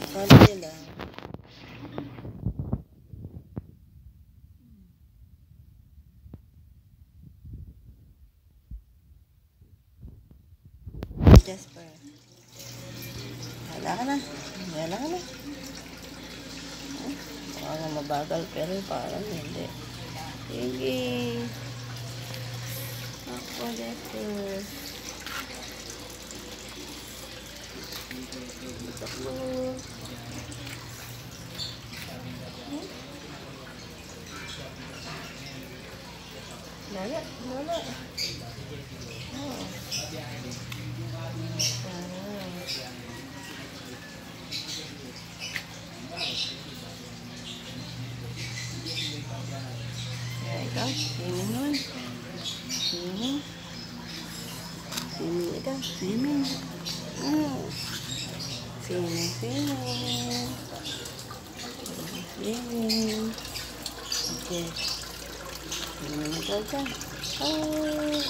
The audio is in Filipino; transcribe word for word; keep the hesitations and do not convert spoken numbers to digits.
Akala nila. Jasper. Hala ka na. Hala ka na. Baka nga mabagal pero parang hindi. Sige. Ako, Jasper. Ako. Lala, lala. Oh. There you go. Swimming naman. Swimming. Swimming ito. Swimming. Mm. Swimming, swimming. Swimming. Okay. Swimming ito dyan. Oh.